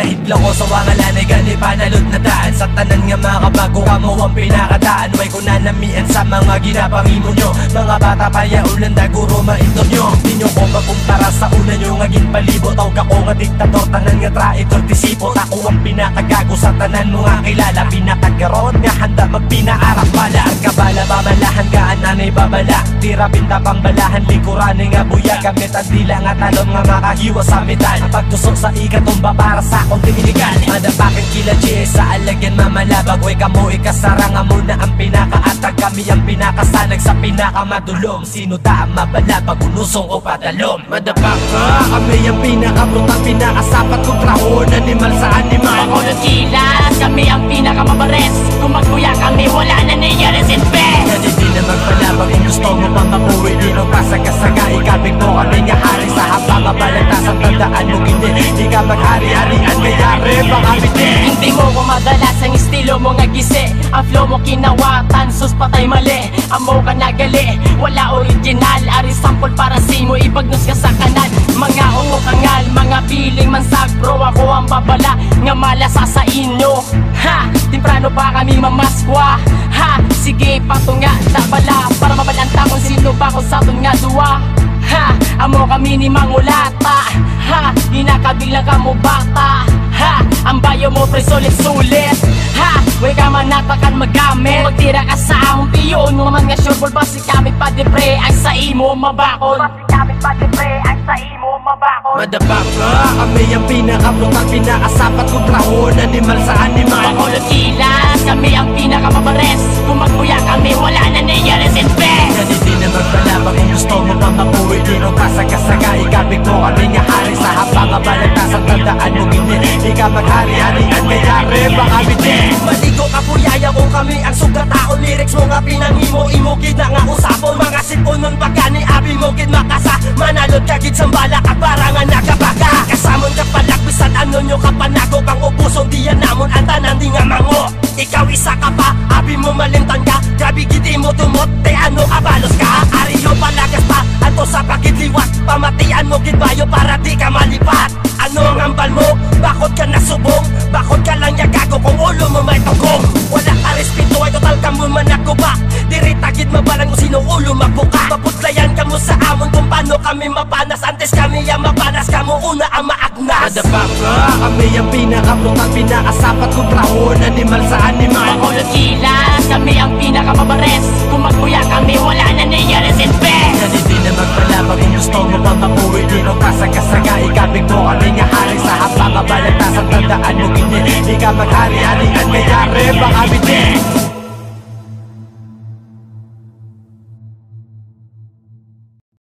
Nahidlaw ko sa wangalanay gani panalod na daan. Sa tanan nga makabago ka mo ang pinakataan. Way ko nanamian sa mga ginapangimo nyo. Mga bata pa yaulan na guro mainton nyo. Di nyo ko makumpara sa una nyo nga ginpalibot. Tawag ako nga diktator, tanan nga traitor disipot. Ako ang pinakagago sa tanan mo nga kilala. Pinakagarot nga handa magpinaarak bala. Ang kabala pamalahan gaan nanay babala. Tira pinta pambalahan likuran nga buya. Gamit ang dila nga talon nga makahiwa sa metal. Ang pagtusok sa ikatumba para sa akong tingiligan. Madapakan kila G sa alagyan mamalabag. Way kamo ikasarang mo na ang pinakaatag. Kami ang pinakasanag sa pinakamadulom. Sino ta ang mabalabag, unusong o padalom. Madapak ka, kami ang pinakabrutal. Pinakasapat kong trahon, animal sa animal. Makulot kilas, kami ang pinakamabares. Kung magkuya kami, wala na nangyari sin pe. Yan hindi na magpalabag. Kung gusto mo pa mapuwi, di nung kasaga-saga. Ikabig mo kami nga hari sa hapa. Mabalagtas ang tandaan mo hindi. Di ka maghari-harian, mayari baka biti. Hindi mo ko madalas ang estilo mo nga gisi. Ang flow mo kinawatan, sus patay mali. Amo ka nagali, wala original. Ari sample para simo, ipagnos ka sa kanan. Mga ungokangal, mga piling mansag. Bro ako ang babala, nga malasa sa inyo. Ha, temprano pa kami mamaskwa. Ha, sige patunga, tabala. Para mabalanta kung sino ba kung sa nga duwa. Ha, amo kami ni mangulata. Ha, ginakabilang ka mo bata. Ha, ang bayo mo pre sulit-sulit. Ha, way ka manatakan magamit. Magtira ka sa among piyon. Mga nga sure ball basi kami pa depre. Ang sa imo mabakol. Basi kami pa depre. Ang sa imo mabakol. Madapak ka, kami ang pinakabrutal. Pinakasapat kong trahon, animal sa animal. Makulot kilas, kami ang pinakamabares. Kung magkuya kami, wala na nangyari sin pe. Yan hindi na magpalabag. Kung gusto mo pa mapuwi, di nung kasaga-saga. Ikabig mo kami nga hari sa hapa. Mabalagtas ang tandaan mo hindi. Di ka maghari-harian, mayari baka biti. Maligo ka puyaya kung kami ang sugataon. Lyrics mo nga pinangimo, imukid na nga usapon. Mga sipunon pagka ni abi mo kid makasa. Manalod ka gid sambalak at parangan nagabaka. Kasamon ka palakbisan ano nyo kapanago. Kang ubusong diyan namon ang tanan di nga mango. Ikaw isa ka pa, abi mo malimtan ka. Grabe gidi mo tumot, te ano abalos ka. Ariyo palagas pa, ato sa pagidliwat. Pamatian mo gid bayo para di ka malipat. Ano ang ambal mo? Bakot ka nasubong? Bakot ka lang yagago kung ulo mo may tugong? Wala ka respeto ay total ka mo managubak. Diri tagid mabalan mo sino ulo mabuka. Maputlayan ka mo sa amon kung paano kami mapanas. Antes kami ang mapanas ka mo una ang maagnas. Madapak ka, kami ang pinakabrutal. Pinakasapat kong trahon, animal sa animal. Makulot kilas, kami ang pinakamabares. Kung magkuya kami, wala na nangyari sin pe. Yan hindi na magpalabag. Kung gusto mo pa mapuwi, di nung kasaga-saga. Ikabig mo kami nga hari sa hapa. Mabalagtas ang tandaan mo hindi. Di ka maghari-harian, mayari baka biti.